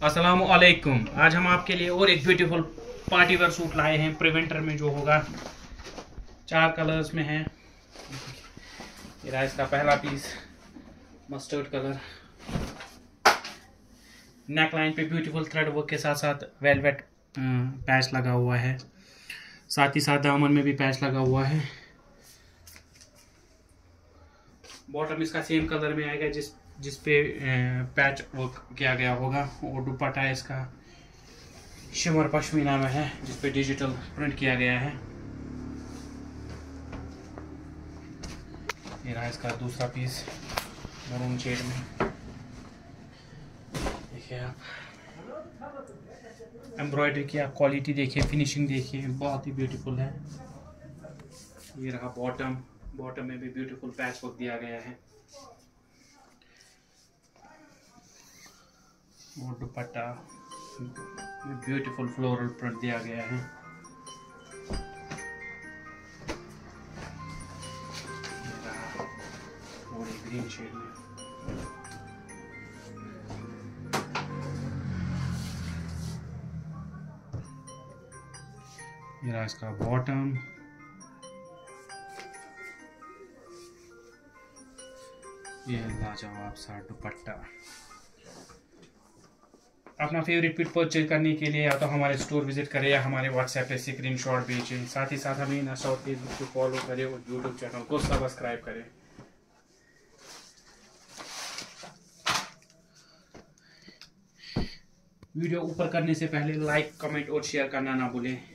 अस्सलामुअलैकुम। आज हम आपके लिए और एक ब्यूटीफुल पार्टी वेयर सूट लाए हैं प्रिवेंटर में, जो होगा 4 कलर्स में है। ये रहा इसका पहला piece, mustard colour. Neck line पे ब्यूटीफुल थ्रेड वर्क के साथ साथ वेलवेट पैच लगा हुआ है, साथ ही साथ दामन में भी पैच लगा हुआ है। बॉटम इसका सेम कलर में आएगा जिस पे पैच वर्क किया गया होगा, और दुपट्टा इसका शिमर पश्मीना में है जिस पे डिजिटल प्रिंट किया गया है। ये रहा इसका दूसरा पीस मरून शेड में। देखिए आप एम्ब्रॉयडरी की आप क्वालिटी देखिए, फिनिशिंग देखिए, बहुत ही ब्यूटीफुल है। ये रहा बॉटम में भी ब्यूटीफुल पैच वर्क दिया गया है, और दुपट्टा में ब्यूटीफुल फ्लोरल प्रिंट दिया गया है। और एक ग्रीन शेड में। ये रहा इसका बॉटम। ये लाजवाब सा दुपट्टा। अपना फेवरेट पिट परचेज करने के लिए या तो हमारे स्टोर विजिट करें या हमारे व्हाट्सएप पे स्क्रीनशॉट भेजें। साथ ही साथ हमें इंस्टा फेसबुक को फॉलो करें और यूट्यूब चैनल को सब्सक्राइब करें। वीडियो ऊपर करने से पहले लाइक, कमेंट और शेयर करना ना भूलें।